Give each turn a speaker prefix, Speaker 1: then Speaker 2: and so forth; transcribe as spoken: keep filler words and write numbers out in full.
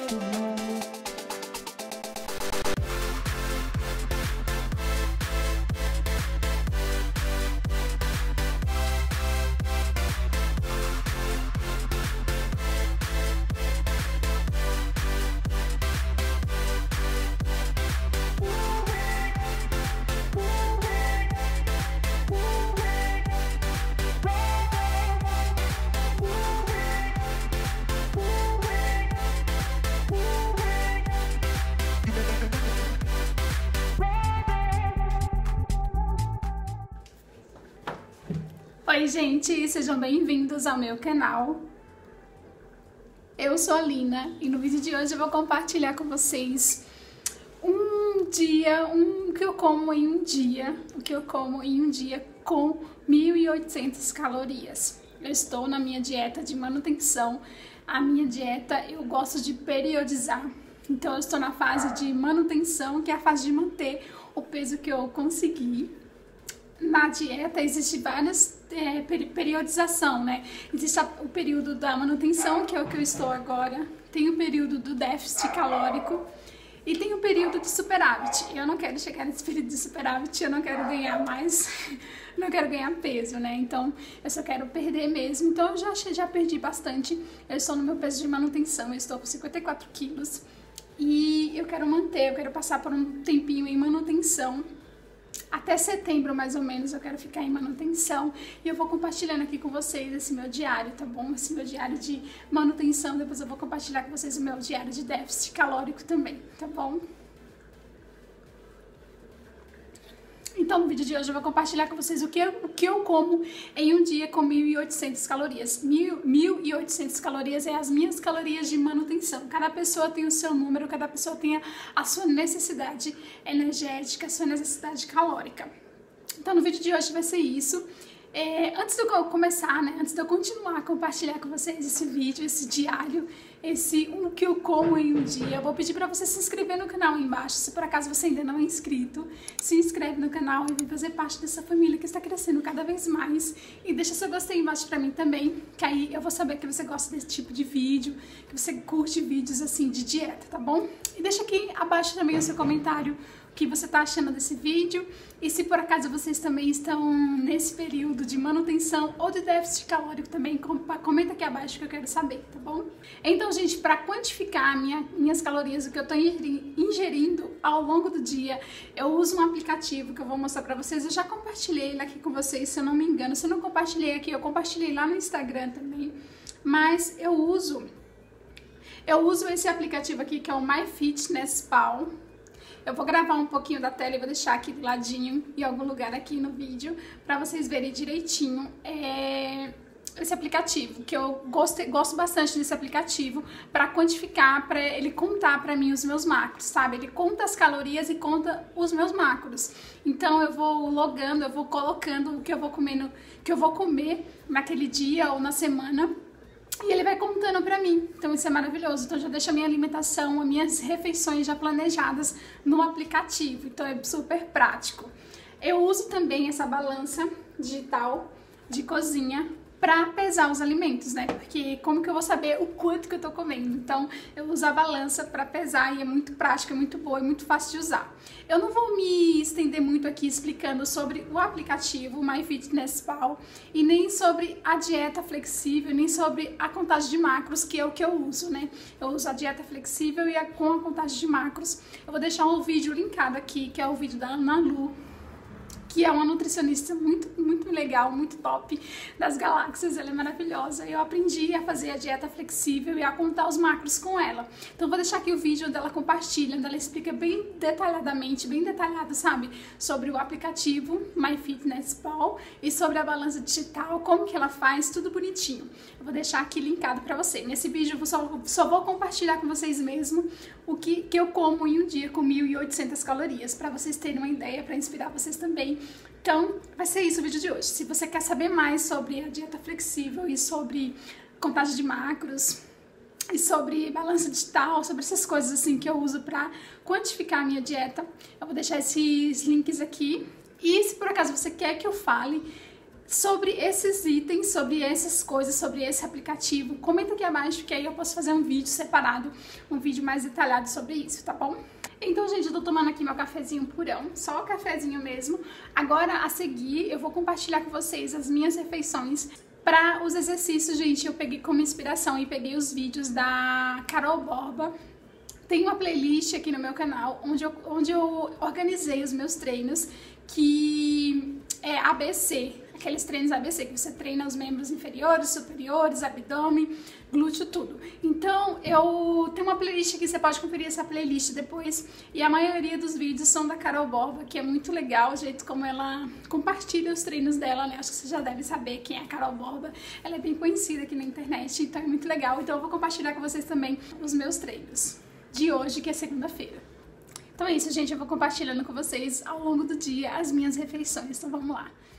Speaker 1: Oi gente, sejam bem-vindos ao meu canal. Eu sou a Lina e no vídeo de hoje eu vou compartilhar com vocês um dia, um, o que eu como em um dia, o que eu como em um dia com mil e oitocentas calorias. Eu estou na minha dieta de manutenção. A minha dieta eu gosto de periodizar, então eu estou na fase de manutenção, que é a fase de manter o peso que eu consegui. Na dieta existe várias é, periodização, né? Existe o período da manutenção, que é o que eu estou agora. Tem o período do déficit calórico e tem o período de superávit. Eu não quero chegar nesse período de superávit, eu não quero ganhar mais, não quero ganhar peso, né? Então eu só quero perder mesmo. Então eu já, já perdi bastante. Eu estou no meu peso de manutenção, eu estou com cinquenta e quatro quilos e eu quero manter, eu quero passar por um tempinho em manutenção. Até setembro, mais ou menos, eu quero ficar em manutenção e eu vou compartilhando aqui com vocês esse meu diário, tá bom? Esse meu diário de manutenção, depois eu vou compartilhar com vocês o meu diário de déficit calórico também, tá bom? Então, no vídeo de hoje eu vou compartilhar com vocês o que eu, o que eu como em um dia com mil e oitocentas calorias. mil e oitocentas calorias é as minhas calorias de manutenção. Cada pessoa tem o seu número, cada pessoa tem a, a sua necessidade energética, a sua necessidade calórica. Então, no vídeo de hoje vai ser isso. É, antes de eu começar, né, antes de eu continuar a compartilhar com vocês esse vídeo, esse diário, esse o que eu como em um dia, eu vou pedir para você se inscrever no canal aí embaixo. Se por acaso você ainda não é inscrito, se inscreve no canal e vem fazer parte dessa família que está crescendo cada vez mais. E deixa seu gostei embaixo para mim também, que aí eu vou saber que você gosta desse tipo de vídeo, que você curte vídeos assim de dieta, tá bom? E deixa aqui abaixo também o seu comentário, o que você tá achando desse vídeo e se por acaso vocês também estão nesse período de manutenção ou de déficit calórico também, comenta aqui abaixo que eu quero saber, tá bom? Então, gente, para quantificar minha, minhas calorias, o que eu tô ingerindo ao longo do dia, eu uso um aplicativo que eu vou mostrar pra vocês. Eu já compartilhei ele aqui com vocês, se eu não me engano. Se eu não compartilhei aqui, eu compartilhei lá no Instagram também, mas eu uso eu uso esse aplicativo aqui que é o MyFitnessPal. Eu vou gravar um pouquinho da tela e vou deixar aqui do ladinho, em algum lugar aqui no vídeo, pra vocês verem direitinho é, esse aplicativo, que eu gosto, gosto bastante desse aplicativo pra quantificar, pra ele contar pra mim os meus macros, sabe? Ele conta as calorias e conta os meus macros. Então eu vou logando, eu vou colocando o que eu vou comendo, que eu vou comer naquele dia ou na semana. E ele vai contando pra mim, então isso é maravilhoso. Então já deixo a minha alimentação, as minhas refeições já planejadas no aplicativo, então é super prático. Eu uso também essa balança digital de cozinha pra pesar os alimentos, né? Porque como que eu vou saber o quanto que eu tô comendo? Então eu uso a balança pra pesar e é muito prático, é muito boa, é muito fácil de usar. Eu não vou me estender muito aqui explicando sobre o aplicativo MyFitnessPal e nem sobre a dieta flexível, nem sobre a contagem de macros, que é o que eu uso, né? Eu uso a dieta flexível e a, com a contagem de macros. Eu vou deixar um vídeo linkado aqui, que é o vídeo da Ana Lu, que é uma nutricionista muito, muito legal, muito top das galáxias. Ela é maravilhosa. Eu aprendi a fazer a dieta flexível e a contar os macros com ela. Então vou deixar aqui o vídeo dela compartilhando, ela explica bem detalhadamente, bem detalhado, sabe? Sobre o aplicativo MyFitnessPal e sobre a balança digital, como que ela faz, tudo bonitinho. Eu vou deixar aqui linkado pra você. Nesse vídeo eu só, só vou compartilhar com vocês mesmo o que, que eu como em um dia com mil e oitocentas calorias, pra vocês terem uma ideia, pra inspirar vocês também. Então, vai ser isso o vídeo de hoje. Se você quer saber mais sobre a dieta flexível e sobre contagem de macros e sobre balança digital, sobre essas coisas assim que eu uso pra quantificar a minha dieta, eu vou deixar esses links aqui. E se por acaso você quer que eu fale sobre esses itens, sobre essas coisas, sobre esse aplicativo. Comenta aqui abaixo que aí eu posso fazer um vídeo separado, um vídeo mais detalhado sobre isso, tá bom? Então, gente, eu tô tomando aqui meu cafezinho purão, só o cafezinho mesmo. Agora, a seguir, eu vou compartilhar com vocês as minhas refeições. Para os exercícios, gente, eu peguei como inspiração e peguei os vídeos da Carol Borba. Tem uma playlist aqui no meu canal onde eu, onde eu organizei os meus treinos, que é A B C, aqueles treinos A B C, que você treina os membros inferiores, superiores, abdômen, glúteo, tudo. Então, eu tenho uma playlist aqui, você pode conferir essa playlist depois, e a maioria dos vídeos são da Carol Borba, que é muito legal, o jeito como ela compartilha os treinos dela, né? Acho que você já deve saber quem é a Carol Borba, ela é bem conhecida aqui na internet, então é muito legal. Então eu vou compartilhar com vocês também os meus treinos de hoje, que é segunda-feira. Então é isso, gente, eu vou compartilhando com vocês ao longo do dia as minhas refeições, então vamos lá.